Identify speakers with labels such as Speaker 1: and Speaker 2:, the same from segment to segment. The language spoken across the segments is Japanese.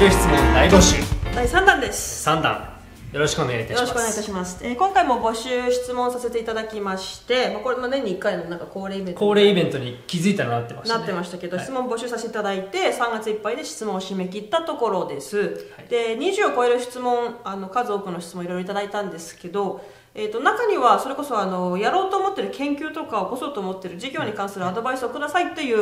Speaker 1: る質問大募集
Speaker 2: 第3弾です。
Speaker 1: 3弾よろしくお願いいたします。
Speaker 2: よろしくお願いいたします。今回も募集質問させていただきまして、これも年に1回のなんか恒例イベント
Speaker 1: に気づいたらなってましたね。
Speaker 2: なってましたけど、質問募集させていただいて3月いっぱいで質問を締め切ったところです。はい、で20を超える質問、数多くの質問いろいろいただいたんですけど、中にはそれこそやろうと思ってる研究とかを起こそうと思ってる事業に関するアドバイスをくださいという、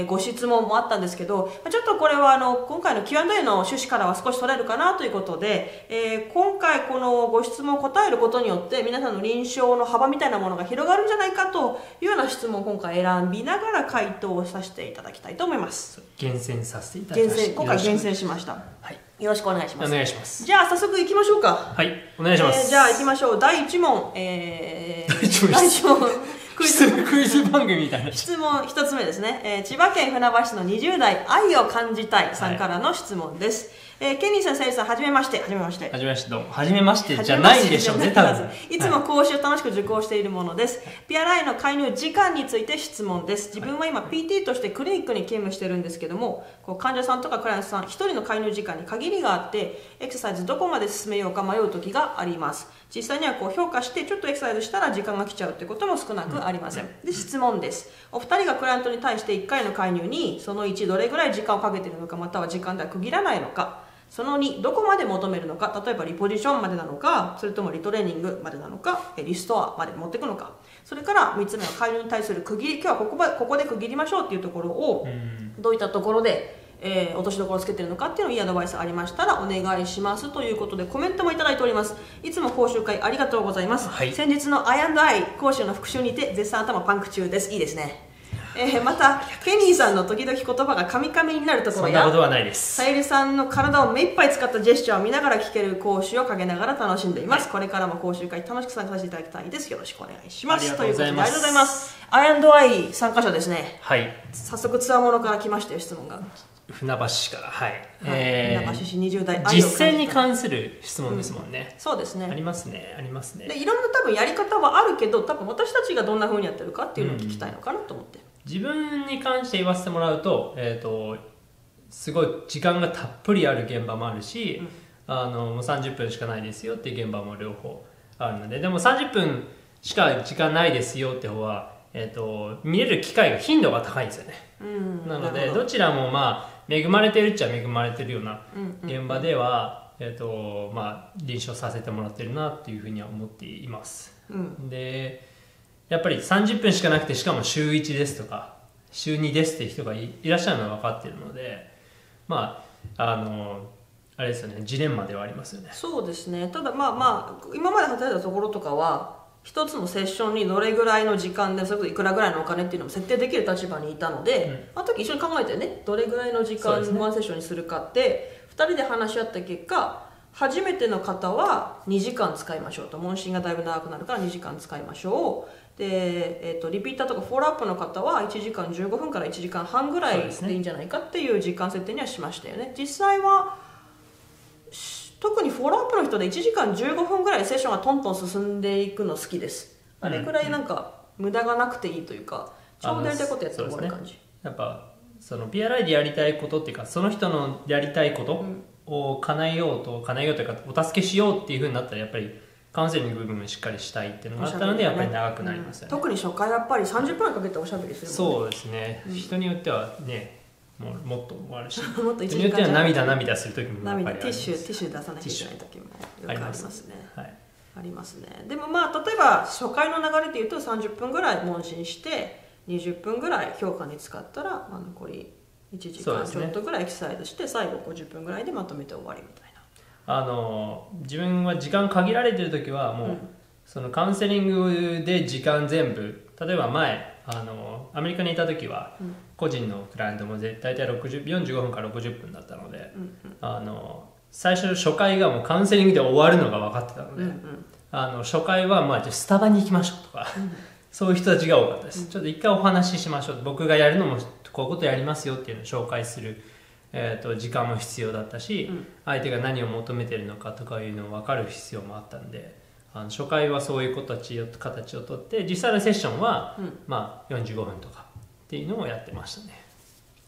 Speaker 2: ご質問もあったんですけど、ちょっとこれは今回の Q&A の趣旨からは少し取れるかなということで、今回このご質問を答えることによって皆さんの臨床の幅みたいなものが広がるんじゃないかというような質問を今回選びながら回答をさせていただきたいと思います。
Speaker 1: 厳選させていただきました。
Speaker 2: 今回厳選しまし
Speaker 1: た。はい、
Speaker 2: よろしくお願いします。
Speaker 1: お願いします。
Speaker 2: じゃあ早速いきましょうか。
Speaker 1: はい、お願いします。
Speaker 2: じゃあ行きましょう。第1問、第1問
Speaker 1: クイズ番組みたいな
Speaker 2: 質問1つ目ですね。千葉県船橋市の20代愛を感じたいさんからの質問です。ケニーさん、セイルさん、はじめまして。はじめまして。
Speaker 1: はじめまして。どうも。はじめましてじゃないんでしょうね、多分。
Speaker 2: いつも講習を楽しく受講しているものです。ピアラインの介入時間について質問です。自分は今 PT としてクリニックに勤務してるんですけども、患者さんとかクライアントさん、1人の介入時間に限りがあって、エクササイズどこまで進めようか迷う時があります。実際には評価してちょっとエクササイズしたら時間が来ちゃうということも少なくありません。で、質問です。お二人がクライアントに対して1回の介入にその1どれぐらい時間をかけているのか、または時間では区切らないのか、その2どこまで求めるのか、例えばリポジションまでなのか、それともリトレーニングまでなのか、リストアまで持っていくのか、それから3つ目は介入に対する区切り、今日はここで区切りましょうっていうところをどういったところで落としどころをつけているのかっていうのをいいアドバイスありましたらお願いしますということで、コメントもいただいております。いつも講習会ありがとうございます、はい、先日の I&I 講習の復習にて絶賛頭パンク中です。いいですね。またケニーさんの時々言葉がカミカミになるところや、
Speaker 1: そんなことはないです。
Speaker 2: さゆりさんの体を目いっぱい使ったジェスチャーを見ながら聞ける講習をかけながら楽しんでいます、はい、これからも講習会楽しく参加させていただきたいです。よろしくお願いします。
Speaker 1: ありがとうございます。
Speaker 2: ありがとうございます。 I&I 参加者ですね。
Speaker 1: はい、
Speaker 2: 早速つわものから来ましたよ、質問が。
Speaker 1: 船橋市から、はい、
Speaker 2: 船橋市20代
Speaker 1: 実践に関する質問ですもんね、
Speaker 2: そうですね。
Speaker 1: ありますね、ありますね。
Speaker 2: でいろんな多分やり方はあるけど、多分私たちがどんな風にやってるかっていうのを聞きたいのかなと思って、
Speaker 1: 自分に関して言わせてもらうと、すごい時間がたっぷりある現場もあるし、もう30分しかないですよっていう現場も両方あるので、でも30分しか時間ないですよって方は、見れる機会が頻度が高いんですよね、なのでどちらも恵まれてるっちゃ恵まれてるような現場では、臨床させてもらってるなっていうふうには思っています、でやっぱり30分しかなくて、しかも週1ですとか週2ですっていう人が いらっしゃるのは分かっているので、あれですよね、ジレンマではありますよね。
Speaker 2: そうですね。ただ今まで働いたところとかは一つのセッションにどれぐらいの時間でそれこそいくらぐらいのお金っていうのも設定できる立場にいたので、あの時一緒に考えてね、どれぐらいの時間ワンセッションにするかって2人で話し合った結果、初めての方は2時間使いましょうと、問診がだいぶ長くなるから2時間使いましょう。で、リピーターとかフォローアップの方は1時間15分から1時間半ぐらいでいいんじゃないかっていう時間設定にはしましたよね。実際は特にフォローアップの人で1時間15分ぐらいセッションがトントン進んでいくの好きです。あれくらいなんか無駄がなくていいというか、ちょうどやりたいことやって終わる感じ、
Speaker 1: やっぱその PRI でやりたいことっていうか、その人のやりたいことを叶えようというかお助けしようっていうふうになったら、やっぱりカウンセリング部分をしっかりしたいっていうのがあったので、やっぱり長くなりますよね、
Speaker 2: 特に初回はやっぱり30分かけておしゃべりするもんね。
Speaker 1: そうですね、人によってはね、もっともあるしもっと人によっては涙する時もやっぱりあります。
Speaker 2: ティッシュ出さなきゃいけない時もよくありますね。
Speaker 1: はい、
Speaker 2: ありますね。でも例えば初回の流れでいうと30分ぐらい問診して20分ぐらい評価に使ったら、残り1時間ちょっとぐらいエクササイズして、最後50分ぐらいでまとめて終わりみたいな。
Speaker 1: 自分は時間限られてる時はもう、そのカウンセリングで時間全部、例えば前アメリカにいた時は、個人のクライアントも大体45分から60分だったので、最初初回がもうカウンセリングで終わるのが分かってたので、初回はじゃあスタバに行きましょうとか、そういう人たちが多かったです、ちょっと一回お話ししましょう、僕がやるのもこういうことやりますよっていうのを紹介する、時間も必要だったし、相手が何を求めてるのかとかいうのを分かる必要もあったんで、初回はそういう形をとって、実際のセッションは、45分とかっていうのをやってましたね。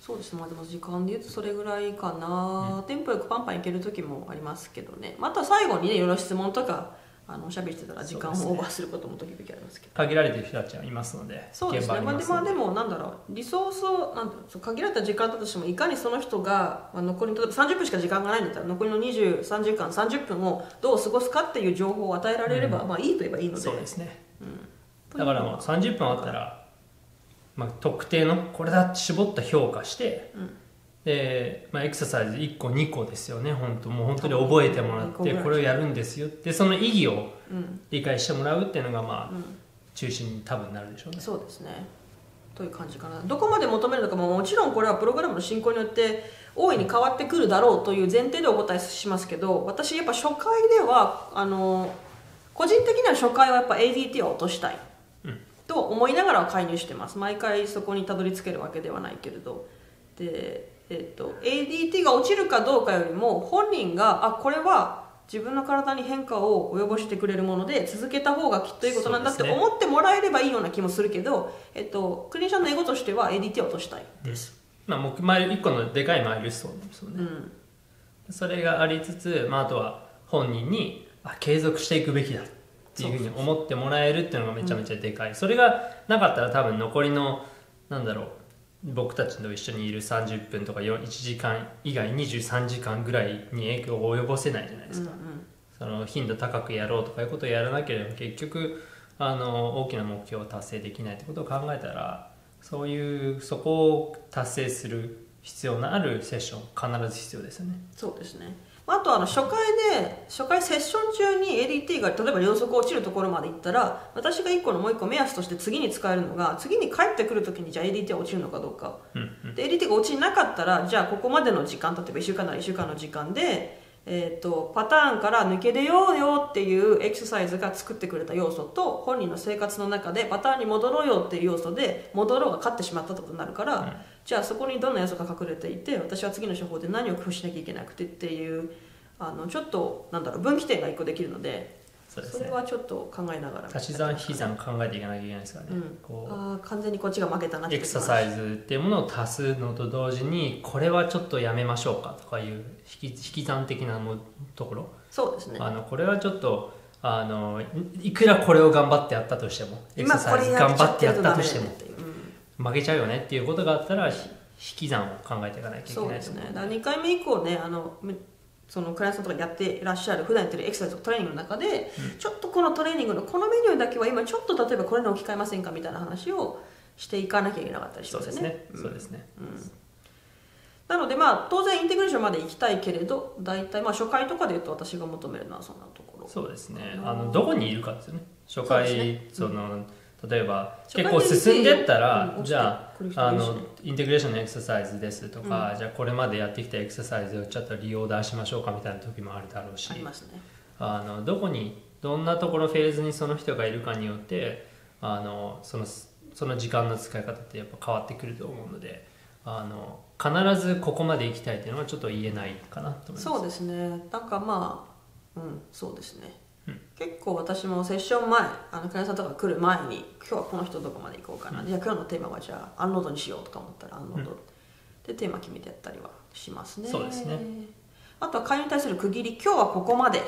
Speaker 2: そうですね、まあ、でも時間で言うとそれぐらいかな、テンポよくパンパンいける時もありますけどね、また最後にねいろいろ質問とかおしゃべりしてたら時間をオーバーすることも時々ありますけど、
Speaker 1: 限られてる人たちはいますので、
Speaker 2: そうですね、まあ、でもなんだろう、リソースをなんだろう、限られた時間だとしてもいかにその人が残り例えば30分しか時間がないんだったら残りの23時間30分をどう過ごすかっていう情報を与えられれば、まあいいと言えばいいので、
Speaker 1: そうですね、だからもう30分あったら、まあ、特定のこれだって絞った評価して、でまあ、エクササイズ1個2個ですよね、もう本当に覚えてもらってこれをやるんですよってその意義を理解してもらうっていうのがまあ、中心に多分なるでしょうね。
Speaker 2: そうですねという感じかな。どこまで求めるのかももちろんこれはプログラムの進行によって大いに変わってくるだろうという前提でお答えしますけど、私やっぱ初回では個人的には初回はやっぱ ADT を落としたいと思いながら介入してます。毎回そこにたどり着けるわけではないけれど、で、ADT が落ちるかどうかよりも本人がこれは自分の体に変化を及ぼしてくれるもので続けた方がきっといいことなんだって思ってもらえればいいような気もするけど、クリニシャンのエゴとしては ADT を落としたいです、
Speaker 1: まあ、1個のでかいマイルストーンですよね、それがありつつ、まあ、あとは本人に継続していくべきだっていうふうに思ってもらえるっていうのがめちゃめちゃでかい、それがなかったら多分残りのなんだろう、僕たちと一緒にいる30分とか1時間以外23時間ぐらいに影響を及ぼせないじゃないですか、その頻度高くやろうとかいうことをやらなければ結局大きな目標を達成できないってことを考えたら、そこを達成する必要のあるセッション必ず必要ですよね。
Speaker 2: そうですね。あと初回セッション中に ADT が例えば両側落ちるところまでいったら、私がもう一個目安として次に使えるのが、次に帰ってくるときにじゃあ ADT は落ちるのかどうか、で ADT が落ちなかったらじゃあここまでの時間、例えば1週間なら1週間の時間で、パターンから抜け出ようよっていうエクササイズが作ってくれた要素と、本人の生活の中でパターンに戻ろうよっていう要素で戻ろうが勝ってしまったってことになるから、じゃあそこにどんな要素が隠れていて、私は次の処方で何を工夫しなきゃいけなくてっていうちょっと分岐点が1個できるので、それはちょっと考えながら
Speaker 1: 足し算引き算考えていかなきゃいけないですからね、
Speaker 2: 完全にこっちが負けたなって
Speaker 1: エクササイズっていうものを足すのと同時にこれはちょっとやめましょうかとかいう引き算的なところ、
Speaker 2: そうですね、
Speaker 1: これはちょっといくらこれを頑張ってやったとしても、エクササイズ頑張ってやったとしても負けちゃうよねっていうことがあったら引き算を考えていかなきゃいけないと思う。そうですね。
Speaker 2: だから2回目以降ね、そのクライアントさんとかやっていらっしゃる普段やってるエクササイズトレーニングの中で、ちょっとこのトレーニングのこのメニューだけは今ちょっと例えばこれに置き換えませんかみたいな話をしていかなきゃいけなかったりしますよね。
Speaker 1: そうですね。
Speaker 2: なので当然インテグレーションまで行きたいけれど、大体初回とかでいうと私が求めるのはそんなところ。
Speaker 1: そうですね。どこにいるかですよね。初回例えば結構進んでったら、じゃあインテグレーションのエクササイズですとか、じゃあこれまでやってきたエクササイズをちょっと利用出しましょうかみたいな時もあるだろうし、
Speaker 2: ありますね。
Speaker 1: どんなところフェーズにその人がいるかによってその時間の使い方ってやっぱ変わってくると思うので、必ずここまで行きたいっていうのはちょっと言えないかなと思います。
Speaker 2: そうですね。そうですね。結構私もセッション前、クライアントさんとか来る前に今日はこの人どこまで行こうかな、じゃあ今日のテーマはじゃあアンロードにしようとか思ったらアンロードでテーマ決めてやったりはしますね。
Speaker 1: そうですね。
Speaker 2: あとは会員に対する区切り、今日はここまで。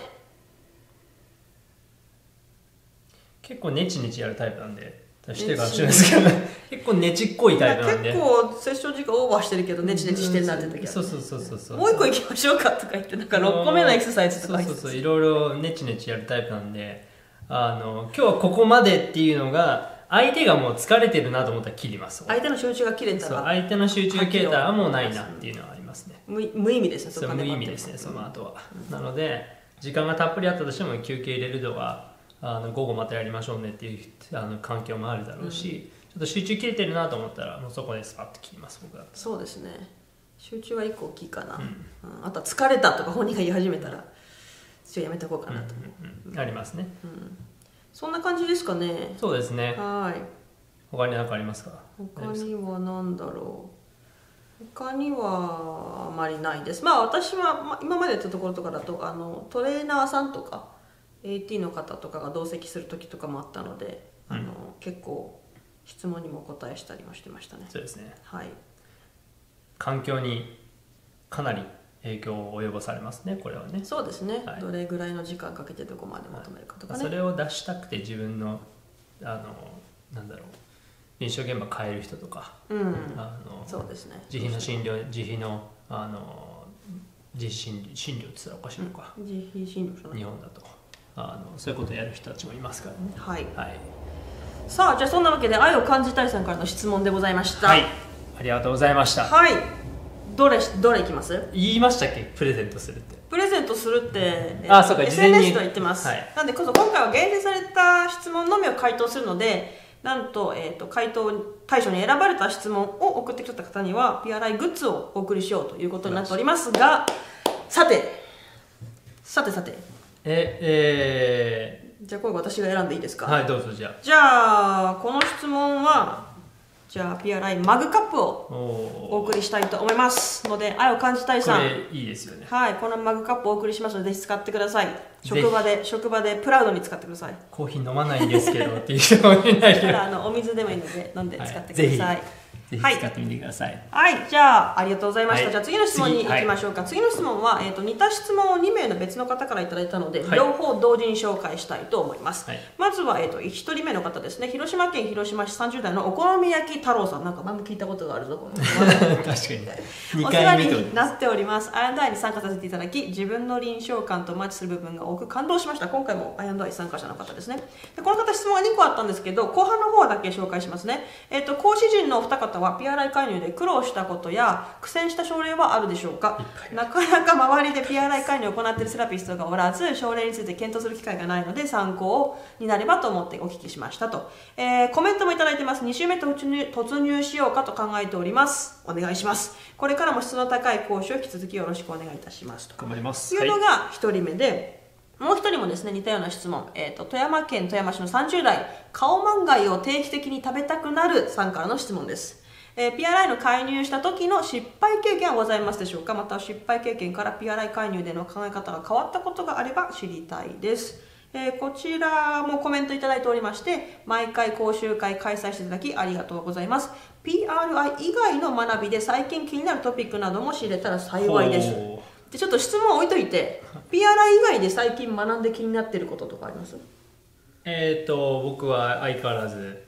Speaker 1: 結構ネチネチやるタイプなんでしてるかもしれないですけど結構ネチっこいタイプなんで、
Speaker 2: 結構セッション時間オーバーしてるけどネチネチしてんなって時は、
Speaker 1: そう
Speaker 2: もう一個行きましょうかとか言って6個目のエクササイズとか
Speaker 1: いろいろネチネチやるタイプなんで、今日はここまでっていうのが相手がもう疲れてるなと思ったら切ります。
Speaker 2: 相手の集中が切れたら、
Speaker 1: 相手の集中が切れたらもうないなっていうのはありますね。
Speaker 2: 無意味ですね。
Speaker 1: 無意味ですね、その後は。なので時間がたっぷりあったとしても休憩入れるとか午後またやりましょうねっていう環境もあるだろうし、ちょっと集中切れてるなと思ったらもうそこでスパッと切ります、僕は。
Speaker 2: そうですね。集中は一個大きいかな、あとは疲れたとか本人が言い始めたらちょっとやめておこうかなと思う、
Speaker 1: ありますね、
Speaker 2: そんな感じですかね。
Speaker 1: そうですね。
Speaker 2: はい。
Speaker 1: 他に何かありますか？
Speaker 2: 他には何だろう。他にはあまりないです。私は、今までやったところとかだとトレーナーさんとか AT の方とかが同席する時とかもあったので、結構質問にもお答えしたりもしてましたね。
Speaker 1: そうですね。
Speaker 2: はい。
Speaker 1: 環境にかなり影響を及ぼされますね、これはね。
Speaker 2: そうですね、
Speaker 1: はい、
Speaker 2: どれぐらいの時間かけてどこまで求めるかとかね、
Speaker 1: それを出したくて自分のなんだろう、臨床現場変える人とか、
Speaker 2: そうですね、
Speaker 1: 自費の診療、自費の自費診療って言ったらおかしいのか、
Speaker 2: 自費診療
Speaker 1: 日本だとそういうことをやる人たちもいますからね。
Speaker 2: はい、
Speaker 1: はい、
Speaker 2: さあじゃあそんなわけで愛を感じたいさんからの質問でございました。
Speaker 1: はい、ありがとうございました。
Speaker 2: はい、どれいきます？
Speaker 1: 言いましたっけ、プレゼントするって。
Speaker 2: プレゼントするって、
Speaker 1: そうか、
Speaker 2: SNS では言ってます、
Speaker 1: はい、
Speaker 2: なんで今回は厳選された質問のみを回答するので、なんと、回答対象に選ばれた質問を送ってきた方には PRI グッズをお送りしようということになっておりますが、さてじゃあこれ私が選んでいいですか？
Speaker 1: はい、どうぞ。じ
Speaker 2: ゃあこの質問はPRI マグカップをお送りしたいと思いますので、愛を感じたいさん、
Speaker 1: これいいですよね。
Speaker 2: はい、このマグカップをお送りしますので、ぜひ使ってください。職場でプラウドに使ってください。
Speaker 1: コーヒー飲まないんですけどっていう人もいないけど、
Speaker 2: お水でもいいので飲んで使ってください。
Speaker 1: はい、ぜひ使ってみてください。
Speaker 2: はい、じゃあありがとうございました。
Speaker 1: はい、
Speaker 2: じゃあ次の質問に行きましょうか。次の質問は、似た質問を2名の別の方からいただいたので、両方同時に紹介したいと思います。まずは、1人目の方ですね。広島県広島市30代のお好み焼き太郎さん。なんか前も聞いたことがあるぞこの
Speaker 1: 確かに
Speaker 2: お世話になっております。I&I に参加させていただき、自分の臨床感とマッチする部分が多く感動しました。今回も I&I 参加者の方ですね。でこの方質問が2個あったんですけど、後半の方だけ紹介しますね。講師陣のお二方は PRI 介入で苦労したことや苦戦した症例はあるでしょうか？なかなか周りで PRI 介入を行っているセラピストがおらず、症例について検討する機会がないので参考になればと思ってお聞きしましたと、コメントもいただいてます。2週目突入しようかと考えております。お願いします。これからも質の高い講師を引き続きよろしくお願いいたしますと
Speaker 1: 頑張ります。
Speaker 2: いうのが1人目で、もう1人もですね、似たような質問、富山県富山市の30代、カオマンガイを定期的に食べたくなるさんからの質問です。PRI の介入した時の失敗経験はございますでしょうか？また失敗経験から PRI 介入での考え方が変わったことがあれば知りたいです。こちらもコメントいただいておりまして、毎回講習会開催していただきありがとうございます。 PRI 以外の学びで最近気になるトピックなども知れたら幸いです。でちょっと質問を置いといて、 PRI 以外で最近学んで気になっていることとかあります？
Speaker 1: 僕は相変わらず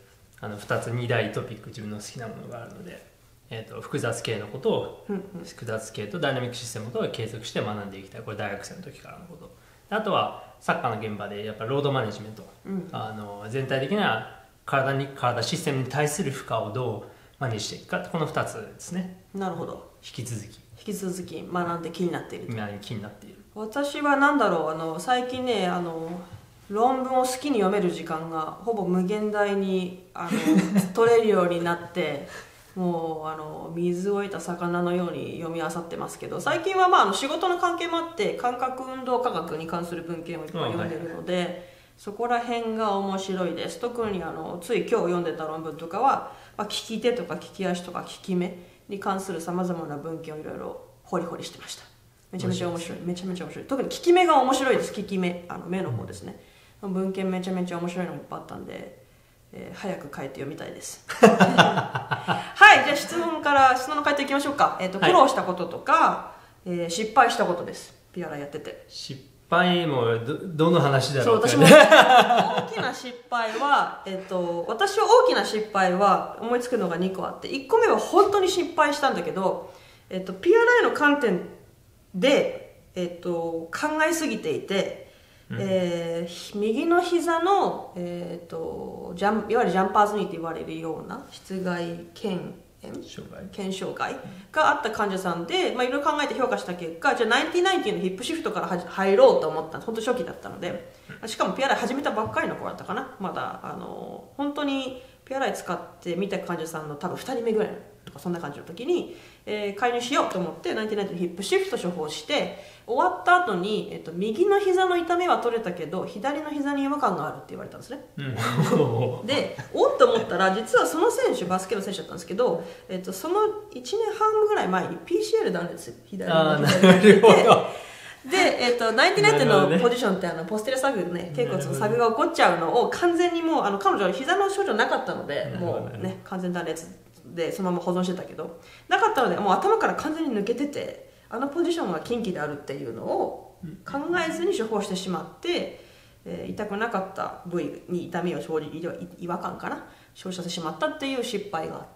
Speaker 1: 2大トピック、自分の好きなものがあるので、複雑系のことを、複雑系とダイナミックシステムとを継続して学んでいきたい。これ大学生の時からのこと。あとはサッカーの現場でやっぱロードマネジメント、全体的な体システムに対する負荷をどうマネしていくか、この2つですね。
Speaker 2: なるほど。
Speaker 1: 引き続き
Speaker 2: 学んで気になっていると。
Speaker 1: 気になっている。
Speaker 2: 私は何だろう、最近ね、論文を好きに読める時間がほぼ無限大に取れるようになってもう水を得た魚のように読み漁ってますけど、最近は仕事の関係もあって感覚運動科学に関する文献をいっぱい読んでるので、そこら辺が面白いです。特につい今日読んでた論文とかは、利き手とか利き足とか利き目に関するさまざまな文献をいろいろ掘りしてました。めちゃめちゃ面白い。特に利き目が面白いです。利き目、目の方ですね。文献めちゃめちゃ面白いのいっぱいあったんで、早く書いて読みたいですはい、じゃあ質問の回答いきましょうか。苦労したこととか、失敗したことです。ピアラやってて
Speaker 1: 失敗もどの話だろうか、ね、
Speaker 2: そう、私も大きな失敗は私は大きな失敗は思いつくのが2個あって、1個目は本当に失敗したんだけど、PRI の観点で、考えすぎていて、右の膝の、いわゆるジャンパーズニーと言われるような室外腱障害があった患者さんで、いろいろ考えて評価した結果、じゃあ9090のヒップシフトから入ろうと思った。本当初期だったので、しかも PRI 始めたばっかりの子だったかな。まだ本当に PRI 使ってみた患者さんの多分2人目ぐらいとかそんな感じの時に、介入しようと思って9090のヒップシフト処方して終わった後に、右の膝の痛みは取れたけど左の膝に違和感があるって言われたんですね、でおっと思ったら、実はその選手バスケの選手だったんですけど、その1年半ぐらい前に PCL なんですよ、左の膝に出てで、9090のポジションってポステリアサグね、脛骨のサグが起こっちゃうのを完全にもう彼女は膝の症状なかったので、もうね完全断裂でそのまま保存してたけど、なかったのでもう頭から完全に抜けてて、あのポジションは禁忌であるっていうのを考えずに処方してしまって、痛くなかった部位に痛みを生じ、違和感かな、生じさせてしまったっていう失敗があって、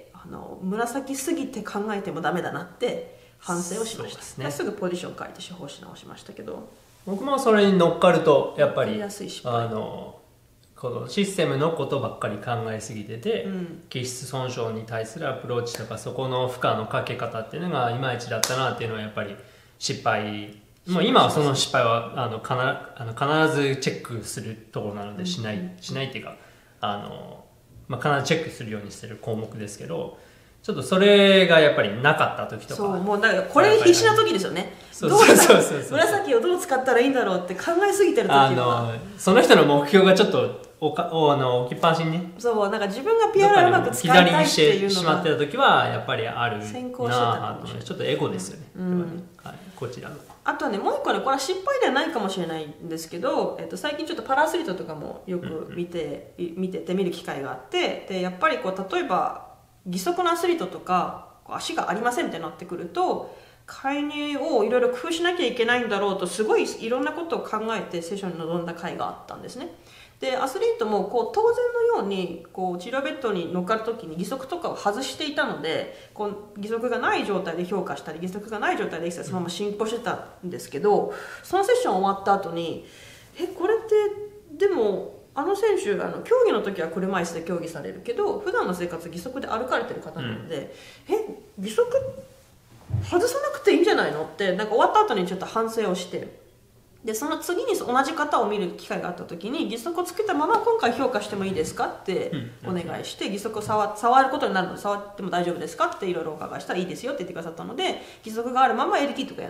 Speaker 2: 紫すぎて考えてもダメだなって反省をしました。そうですね、すぐポジション変えて処方し直しましたけど、
Speaker 1: 僕もそれに乗っかるとやっぱりこのシステムのことばっかり考えすぎてて、気質損傷に対するアプローチとかそこの負荷のかけ方っていうのがいまいちだったなっていうのはやっぱり失敗、もう今はその失敗は必ずチェックするところなのでしないっていうか必ずチェックするようにしてる項目ですけど、ちょっとそれがやっぱりなかった時とか、
Speaker 2: そうもうだからこれ必死な時ですよね。紫をどう使ったらいいんだろうって考えすぎてる時は
Speaker 1: その人の目標がちょっと置きっぱなしにね、
Speaker 2: そうなんか自分がピアノをうまく使いたいっていうのが
Speaker 1: 左にしてしまってた時はやっぱりあるな
Speaker 2: 先行してたかもしれない。
Speaker 1: ちょっとエゴですよね、はい、こちらの。
Speaker 2: あとはね、もう一個ね、これは失敗ではないかもしれないんですけど、最近ちょっとパラアスリートとかもよく見て見る機会があって、でやっぱりこう例えば義足のアスリートとか足がありませんってなってくると、介入をいろいろ工夫しなきゃいけないんだろうとすごいいろんなことを考えてセッションに臨んだ回があったんですね。でアスリートもこう当然のようにこう治療ベッドに乗っかる時に義足とかを外していたので、こう義足がない状態で評価したり義足がない状態でエクササイズそのまま進行してたんですけど、そのセッション終わった後にこれってでもあの選手競技の時は車椅子で競技されるけど普段の生活義足で歩かれてる方なので、義足外さなくていいんじゃないのってなんか終わった後にちょっと反省をして、でその次に同じ方を見る機会があった時に義足をつけたまま今回評価してもいいですかってお願いして、義足を触ることになるので触っても大丈夫ですかっていろいろお伺いしたらいいですよって言ってくださったので、義足があるまま LT とかやって、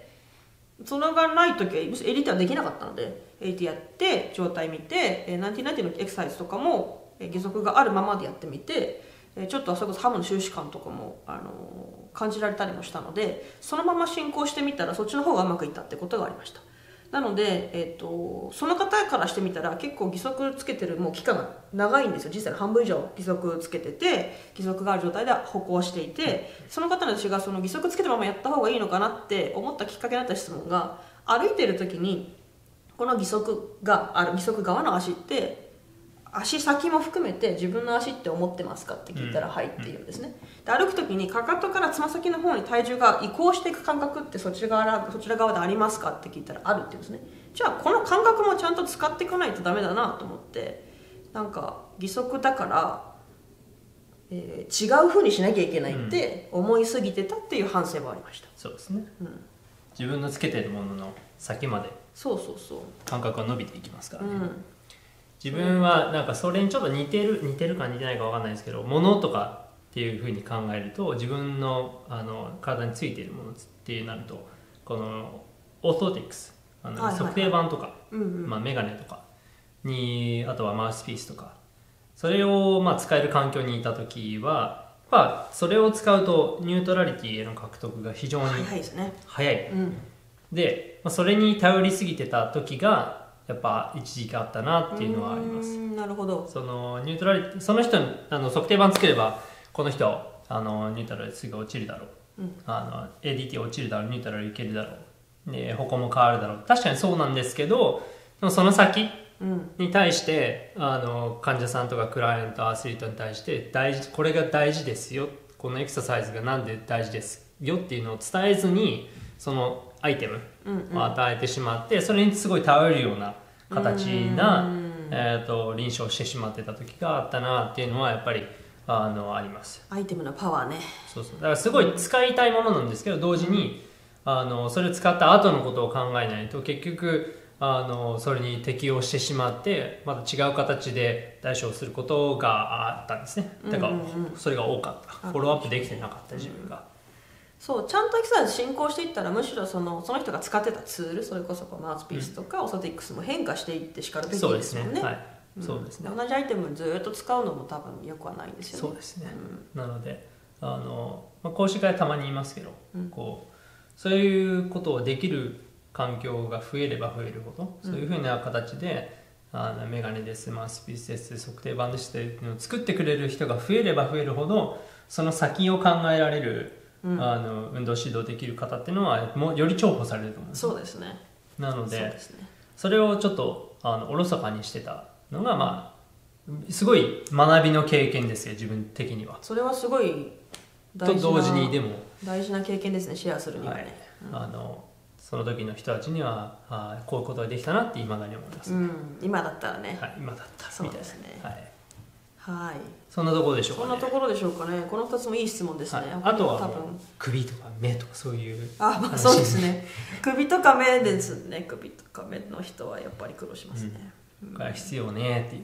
Speaker 2: それがない時は LT はできなかったので LT やって状態見て、9090のエクササイズとかも義足があるままでやってみて、ちょっとそれこそハムの収支感とかも感じられたりもしたので、そのまま進行してみたらそっちの方がうまくいったってことがありました。なので、その方からしてみたら結構義足つけてるもう期間が長いんですよ。実際の半分以上義足つけてて、義足がある状態で歩行していて、その方の私がその義足つけたままやった方がいいのかなって思ったきっかけになった質問が、歩いてる時にこの義足側の足って足先も含めて自分の足って思ってますかって聞いたら、はいって言うんですね。で歩く時にかかとからつま先の方に体重が移行していく感覚ってそちら側でありますかって聞いたらあるって言うんですね。じゃあこの感覚もちゃんと使っていかないとダメだなと思って、なんか義足だから、違う風にしなきゃいけないって思いすぎてたっていう反省もありました。
Speaker 1: そうですね、自分のつけてるものの先まで感覚が伸びていきますからね。自分はなんかそれにちょっと似てるか似てないか分かんないですけど、物とかっていうふうに考えると自分の体についているものってなると、このオートティクス測定板とか、メガネとかに、あとはマウスピースとか、それを使える環境にいた時はそれを使うとニュートラリティへの獲得が非常に
Speaker 2: 早いですね。
Speaker 1: 早い、で、それに頼りすぎてた時がやっぱ一時期あったなっていうのはあります。
Speaker 2: なるほど。
Speaker 1: そのニュートラリティ、その人に測定板つければこの人ニュートラリティすぐ落ちるだろう、ADT 落ちるだろう、ニュートラルいけるだろう、で歩行も変わるだろう、確かにそうなんですけど、その先に対して、患者さんとかクライアントアスリートに対してこれが大事ですよ、このエクササイズがなんで大事ですよっていうのを伝えずにそのアイテムを与えてしまって、それにすごい頼るような形な臨床してしまってた時があったなっていうのはやっぱりあります。
Speaker 2: アイテムのパワーね。
Speaker 1: そうだからすごい使いたいものなんですけど、同時にそれを使った後のことを考えないと結局それに適応してしまってまた違う形で対処することがあったんですね。だからそれが多かった、フォローアップできてなかった自分が、
Speaker 2: そうちゃんとエクササイズ進行していったら、むしろその人が使ってたツール、それこそマウスピースとかオーソティックスも変化していってしかるべきですよね。そうですね。同じアイテムずっと使うのも多分よくはないんですよね。
Speaker 1: そうですね、なので講師会たまに言いますけど、そういうことをできる環境が増えれば増えるほど、そういうふうな形でメガネですマウスピースです測定板ですっていうのを作ってくれる人が増えれば増えるほどその先を考えられる、運動指導できる方っていうのはもうより重宝されると思うんです。
Speaker 2: そうですね。
Speaker 1: なので、
Speaker 2: そうですね、
Speaker 1: それをちょっとおろそかにしてたのが、まあ、すごい学びの経験ですよ自分的には。
Speaker 2: それはすごい
Speaker 1: と同時にでも
Speaker 2: 大事な経験ですね、シェアするにはね。
Speaker 1: その時の人たちにはこういうことができたなって未だに思います、
Speaker 2: 今だったらね、
Speaker 1: 今だったら
Speaker 2: そうですね、はい、
Speaker 1: そんなところでしょうかね。
Speaker 2: そんなところでしょうかね。この2つもいい質問ですね、
Speaker 1: あとは
Speaker 2: 多分
Speaker 1: 首とか目とかそういう
Speaker 2: そうですね首とか目ですね。首とか目の人はやっぱり苦労しますね、
Speaker 1: これは必要ねっていう、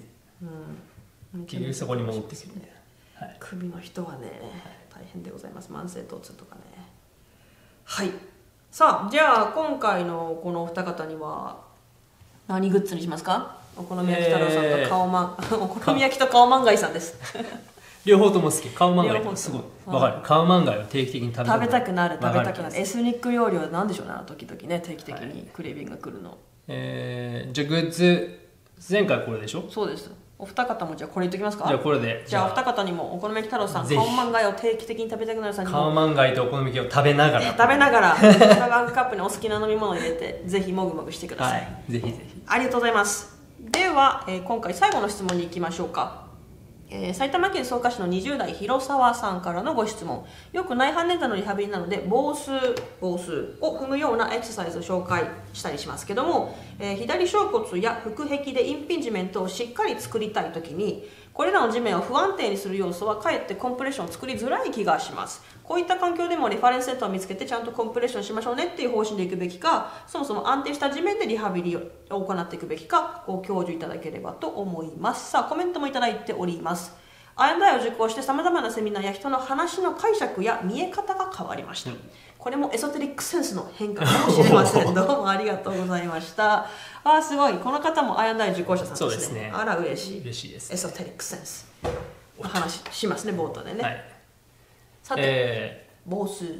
Speaker 1: 結局そこに戻ってくるね、
Speaker 2: 首の人はね、大変でございます。慢性疼痛とかね。はい、さあじゃあ今回のこのお二方には何グッズにしますか？お好み焼き太郎さんとお好み焼きとカオマンガイさんです
Speaker 1: 両方とも好き。カオマンガイすごいわかる。カオマンガイを定期的に食べたくなる
Speaker 2: エスニック料理は何でしょうね、時々ね定期的にクレービングが来るの、
Speaker 1: じゃあグッズ前回これでしょ。
Speaker 2: そうです。お二方もじゃあこれ言っときますか。
Speaker 1: じゃあこれで
Speaker 2: じゃあお二方にもお好み焼き太郎さんカオマンガイを定期的に食べたくなるさんにも
Speaker 1: カオマンガイとお好み焼きを食べながら
Speaker 2: ワンカップにお好きな飲み物を入れてぜひもぐもぐしてください、
Speaker 1: ぜひぜひ。
Speaker 2: ありがとうございます。では、今回最後の質問に行きましょうか。埼玉県草加市の20代広沢さんからのご質問。よく内反捻挫のリハビリなので房数を踏むようなエクササイズを紹介したりしますけども、左小骨や腹壁でインピンジメントをしっかり作りたいときにこれらの地面を不安定にする要素はかえってコンプレッションを作りづらい気がします。こういった環境でもリファレンスセンターを見つけてちゃんとコンプレッションしましょうねっていう方針でいくべきか、そもそも安定した地面でリハビリを行っていくべきかご教授いただければと思います。さあコメントもいただいております。I&I を受講してさまざまなセミナーや人の話の解釈や見え方が変わりました、これもエソテリックセンスの変化かもしれませんどうもありがとうございました。すごい、この方も I&I 受講者さんですね。
Speaker 1: そうですね。
Speaker 2: あら嬉しい。
Speaker 1: 嬉しいです、
Speaker 2: エソテリックセンスの話しますね冒頭でね、さて、房数、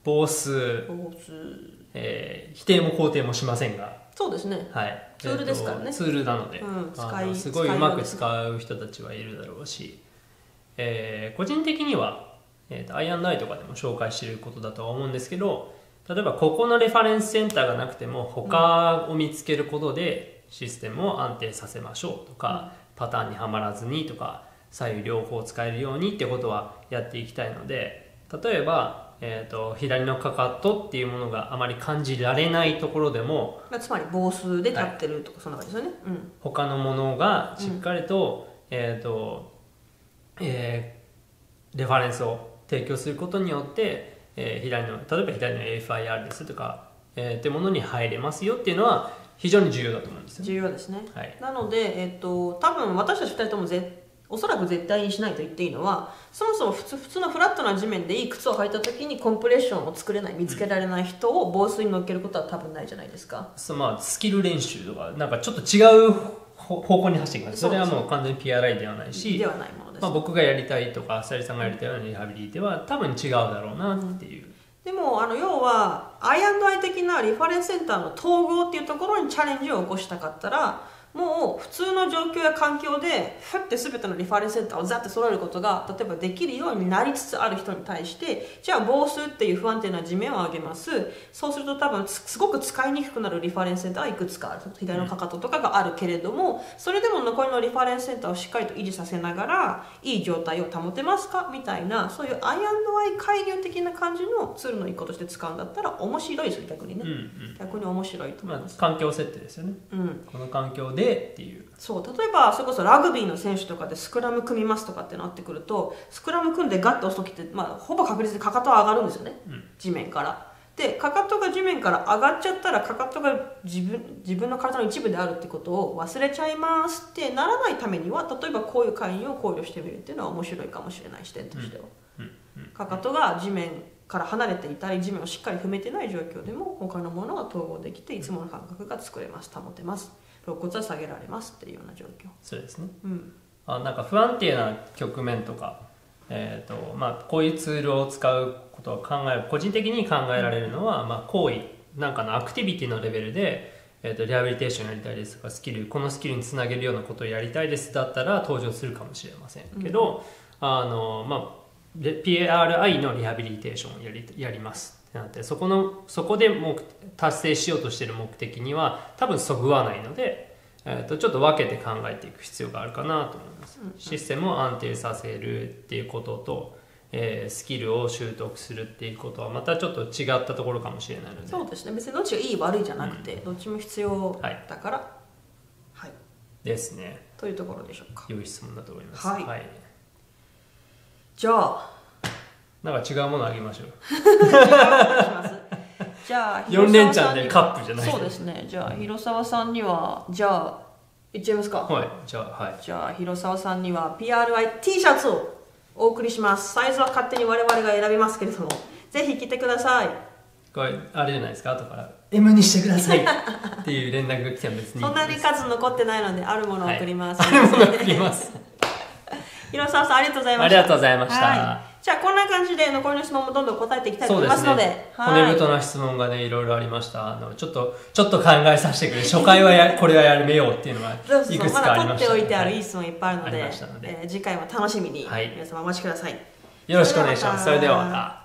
Speaker 1: 否定も肯定もしませんが、
Speaker 2: そうですね、ツールですからね、
Speaker 1: ツールなので、すごいうまく使う人たちはいるだろうし、個人的には、I&I とかでも紹介していることだとは思うんですけど、例えばここのレファレンスセンターがなくても他を見つけることでシステムを安定させましょうとか、パターンにはまらずにとか左右両方使えるようにってことはやっていきたいので、例えば左のかかとっていうものがあまり感じられないところでも、
Speaker 2: つまり房数で立ってるとか、そんな感じですよね、
Speaker 1: 他のものがしっかりと、レファレンスを提供することによって、例えば左の AFIR ですとか、ってものに入れますよっていうのは非常に重要だと思うんですよ。
Speaker 2: 重要ですね、なので、多分私たち2人ともおそらく絶対にしないと言っていいのは、そもそも普通のフラットな地面でいい靴を履いた時にコンプレッションを作れない、見つけられない人を防水に乗っけることは多分ないじゃないですか。
Speaker 1: スキル練習とかなんかちょっと違う方向に走っていくから、それはもう完全に PRI ではないし、
Speaker 2: ではないものです、
Speaker 1: 僕がやりたいとかさりさんがやりたいようなリハビリでは多分違うだろうなっていう、
Speaker 2: でも要は I&I 的なリファレンスセンターの統合っていうところにチャレンジを起こしたかったら、もう普通の状況や環境でふって全てのリファレンスセンターをザッて揃えることが例えばできるようになりつつある人に対して、じゃあ房数っていう不安定な地面を上げます。そうすると多分すごく使いにくくなるリファレンスセンターはいくつかある、左のかかととかがあるけれども、それでも残りのリファレンスセンターをしっかりと維持させながらいい状態を保てますかみたいな、そういう I&I 改良的な感じのツールの一個として使うんだったら面白いですよ、逆にね、逆に面白いと思います、
Speaker 1: 環境設定ですよね、この環境でっていう。
Speaker 2: そう例えばそれこそラグビーの選手とかでスクラム組みますとかってなってくると、スクラム組んでガッと押す時って、ほぼ確実にかかとは上がるんですよね、地面から。でかかとが地面から上がっちゃったらかかとが自分の体の一部であるってことを忘れちゃいますってならないためには、例えばこういう会員を考慮してみるっていうのは面白いかもしれない視点としては、かかとが地面から離れていたり地面をしっかり踏めてない状況でも他のものが統合できていつもの感覚が作れます、保てます、肋骨は下げられますっていうような状況。
Speaker 1: そうですね、なんか不安定な局面とか、こういうツールを使うことを個人的に考えられるのは、行為なんかのアクティビティのレベルで、 リハビリテーションやりたいですとかこのスキルにつなげるようなことをやりたいですだったら登場するかもしれませんけど、PRI のリハビリテーションをやりますってなって、そこで達成しようとしている目的には多分そぐわないので、ちょっと分けて考えていく必要があるかなと思います。システムを安定させるっていうことと、スキルを習得するっていうことはまたちょっと違ったところかもしれないので。
Speaker 2: そうですね、別にどっちがいい悪いじゃなくて、どっちも必要だから、はい、
Speaker 1: ですね。
Speaker 2: というところでしょうか。
Speaker 1: 良い質問だと思います。
Speaker 2: はい。じゃあ
Speaker 1: なんか違うものあげましょう。
Speaker 2: じゃあ
Speaker 1: 4連チャンでカップじゃない。
Speaker 2: そうですね。じゃあ広沢さんにはじゃあ言っちゃいますか。
Speaker 1: はい。じゃあ
Speaker 2: 広沢さんには PRI T シャツをお送りします。サイズは勝手に我々が選びますけれども、ぜひ着てください。
Speaker 1: これあれじゃないですか、後から M にしてくださいっていう連絡が来ても別に
Speaker 2: そんなに数残ってないのであるものを送ります。
Speaker 1: あるものを送ります。
Speaker 2: 広沢さんありがとうございました。
Speaker 1: ありがとうございました。
Speaker 2: はい、じゃあこんな感じで残りの質問もどんどん答えていきたいと思いますので、
Speaker 1: 骨太な質問がねいろいろありました。ちょっと考えさせてくれ。初回はこれはやめようっていうのがいくつかありました。
Speaker 2: まだ取っておいてあるいい質問いっぱいあるので、
Speaker 1: はい、
Speaker 2: 次回も楽しみに皆様お待ちください。
Speaker 1: よろしくお願いします。それではまた。